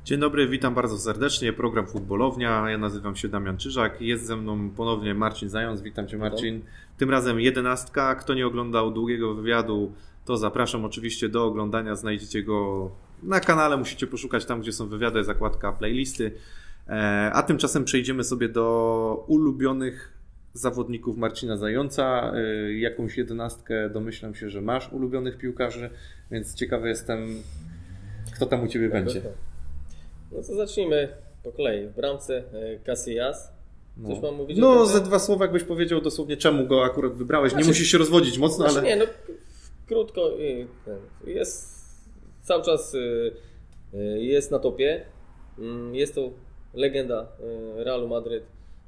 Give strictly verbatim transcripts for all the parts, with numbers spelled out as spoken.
Dzień dobry, witam bardzo serdecznie. Program Futbolownia. Ja nazywam się Damian Czyżak. Jest ze mną ponownie Marcin Zając. Witam Cię, Marcin. Tym razem jedenastka. Kto nie oglądał długiego wywiadu, to zapraszam oczywiście do oglądania. Znajdziecie go na kanale. Musicie poszukać tam, gdzie są wywiady, zakładka playlisty. A tymczasem przejdziemy sobie do ulubionych zawodników Marcina Zająca. Jakąś jedenastkę domyślam się, że masz ulubionych piłkarzy, więc ciekawy jestem, kto tam u Ciebie tak, będzie. No to zacznijmy po kolei. W bramce Casillas. Coś no. mam mówić? No, ze dwa słowa jakbyś powiedział dosłownie, czemu go akurat wybrałeś. Znaczy, nie musisz się rozwodzić mocno, znaczy, ale... Nie, no krótko. Jest cały czas jest na topie. Jest to legenda Realu Madryt.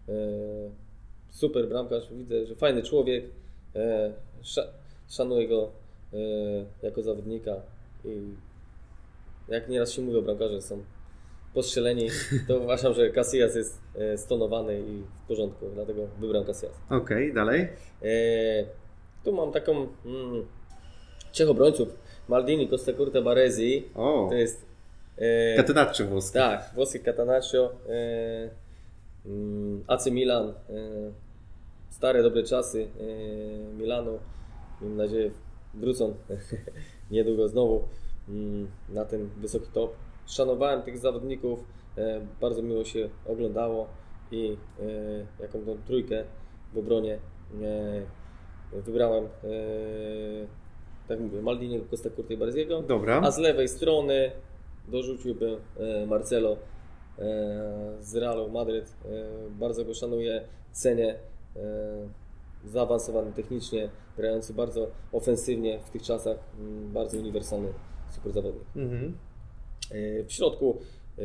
Super bramkarz. Widzę, że fajny człowiek. Szanuję go jako zawodnika i jak nieraz się mówi o bramkarze, są postrzeleni, to uważam, że Casillas jest stonowany i w porządku, dlatego wybrałem Casillas. Okej, okay, dalej. E, tu mam taką mm, trzech obrońców. Maldini, Costacurta, Baresi. O, to jest e, Catenaccio włoskie. Tak, włoskie Catenaccio. E, mm, A C Milan. E, stare, dobre czasy e, Milanu. Mam nadzieję, wrócą niedługo znowu na ten wysoki top. Szanowałem tych zawodników, bardzo miło się oglądało i jaką tą trójkę w obronie wybrałem, tak mówię, Maldiniego, Costacurta i Baresiego. Dobra. A z lewej strony dorzuciłbym Marcelo z Realu Madryt. Bardzo go szanuję, cenię. Zaawansowany technicznie, grający bardzo ofensywnie w tych czasach, bardzo uniwersalny super zawodnik. Mhm. W środku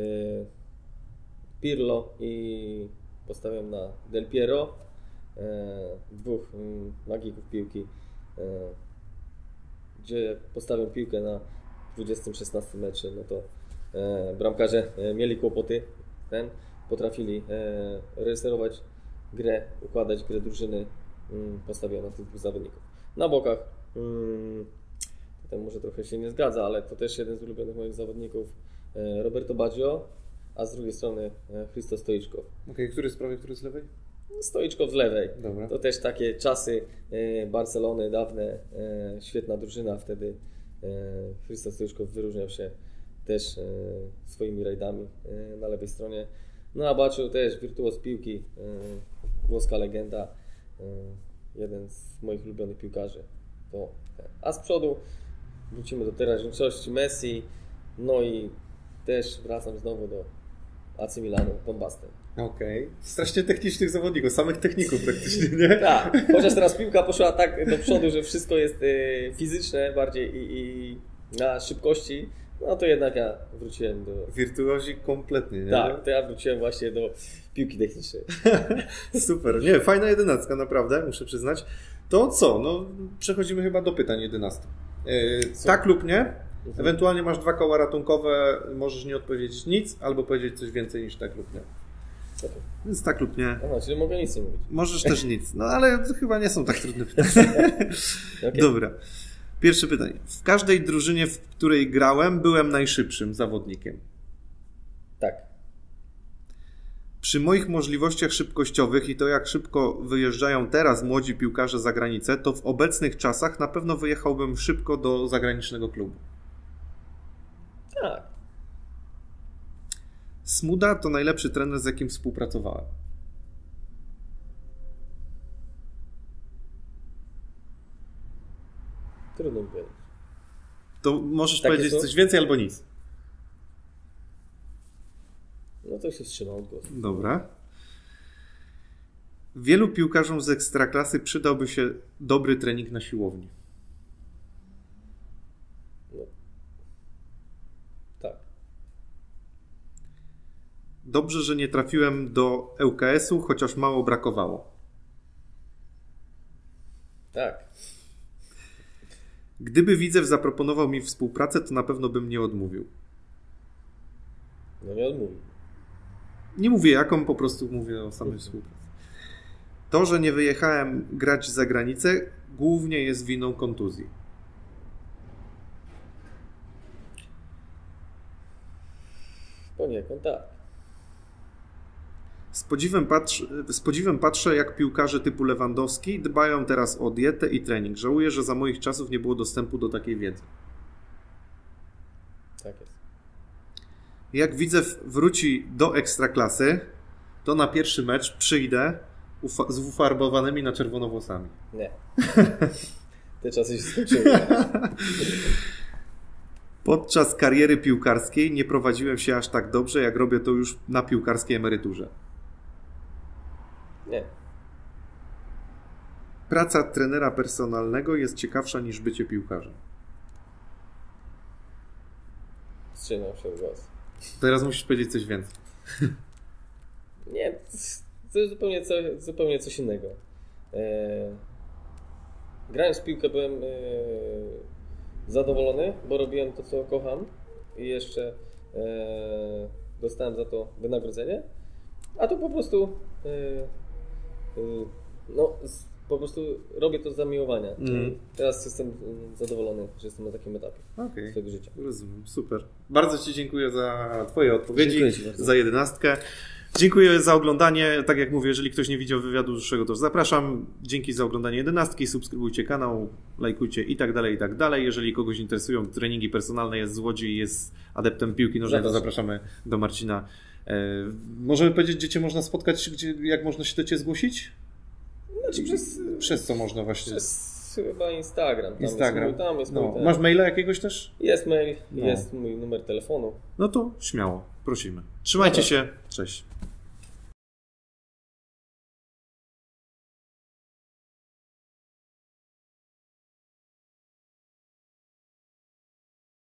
Pirlo i postawiam na Del Piero, dwóch magików piłki, gdzie postawiam piłkę na dwudziestym szesnastym meczu, no to bramkarze mieli kłopoty, ten, potrafili reżyserować grę, układać grę drużyny, postawiono tych dwóch zawodników. Na bokach to może trochę się nie zgadza, ale to też jeden z ulubionych moich zawodników, Roberto Baggio, a z drugiej strony Hristo Stoichkov. Okej, okay, który z prawej, który z lewej? Stoichkov z lewej. Dobra. To też takie czasy Barcelony dawne, świetna drużyna wtedy. Hristo Stoichkov wyróżniał się też swoimi rajdami na lewej stronie. No a Baggio też wirtuoz piłki, włoska legenda. Jeden z moich ulubionych piłkarzy. To, a z przodu wrócimy do teraźniejszości Messi, no i też wracam znowu do A C Milanu, Van Basten. Okej. Okay. Strasznie technicznych zawodników, samych techników praktycznie, nie? Tak, chociaż teraz piłka poszła tak do przodu, że wszystko jest fizyczne bardziej i, i na szybkości, no to jednak ja wróciłem do... Wirtuozi kompletnie, nie? Tak, to ja wróciłem właśnie do piłki technicznej. Super, nie, fajna jedenastka, naprawdę, muszę przyznać. To co? No, przechodzimy chyba do pytań jedenastu. Yy, tak lub nie? Mhm. Ewentualnie masz dwa koła ratunkowe, możesz nie odpowiedzieć nic, albo powiedzieć coś więcej niż tak lub nie. Okay. Więc tak lub nie. Aha, czyli mogę nic nie mówić. Możesz też nic, no ale to chyba nie są tak trudne pytania. Okay. Dobra. Pierwsze pytanie. W każdej drużynie, w której grałem, byłem najszybszym zawodnikiem. Tak. Przy moich możliwościach szybkościowych i to jak szybko wyjeżdżają teraz młodzi piłkarze za granicę, to w obecnych czasach na pewno wyjechałbym szybko do zagranicznego klubu. Tak. Smuda to najlepszy trener, z jakim współpracowałem. Trudno mi powiedzieć. To możesz Takie powiedzieć są? coś więcej albo nic. No to się wstrzymał od głosu. Dobra. Wielu piłkarzom z ekstraklasy przydałby się dobry trening na siłowni. No. Tak. Dobrze, że nie trafiłem do L K S u, chociaż mało brakowało. Tak. Gdyby Widzew zaproponował mi współpracę, to na pewno bym nie odmówił. No nie odmówił. Nie mówię jaką, po prostu mówię o samej współpracy. To, że nie wyjechałem grać za granicę, głównie jest winą kontuzji. To poniekąd tak. Z podziwem, patrz, z podziwem patrzę, jak piłkarze typu Lewandowski dbają teraz o dietę i trening. Żałuję, że za moich czasów nie było dostępu do takiej wiedzy. Tak jest. Jak Widzew wróci do Ekstraklasy, to na pierwszy mecz przyjdę ufa- z ufarbowanymi na czerwono włosami. Nie. Te czasy się skończyły. Podczas kariery piłkarskiej nie prowadziłem się aż tak dobrze, jak robię to już na piłkarskiej emeryturze. Nie. Praca trenera personalnego jest ciekawsza niż bycie piłkarzem. Wstrzymał się głos. Teraz musisz powiedzieć coś więcej. Nie, to jest zupełnie, co, zupełnie coś innego. E, grając w piłkę byłem e, zadowolony, bo robiłem to, co kocham i jeszcze e, dostałem za to wynagrodzenie, a tu po prostu e, e, no, z, po prostu robię to z zamiłowania. Mm. Teraz jestem zadowolony, że jestem na takim etapie okay. swojego życia. Rozumiem, super. Bardzo Ci dziękuję za Twoje odpowiedzi, za jedenastkę. Dziękuję za oglądanie. Tak jak mówię, jeżeli ktoś nie widział wywiadu dłuższego, to zapraszam. Dzięki za oglądanie jedenastki. Subskrybujcie kanał, lajkujcie i tak dalej, i tak dalej. Jeżeli kogoś interesują treningi personalne, jest z Łodzi i jest adeptem piłki nożnej, to zapraszamy do Marcina. E, możemy powiedzieć, gdzie Cię można spotkać, gdzie, jak można się do Ciebie zgłosić? Znaczy przez, przez co można właśnie? Przez chyba Instagram. Tam Instagram. Jest mój, tam jest no. mój ten... Masz maila jakiegoś też? Jest mail, no. Jest mój numer telefonu. No to śmiało, prosimy. Trzymajcie no. się, cześć.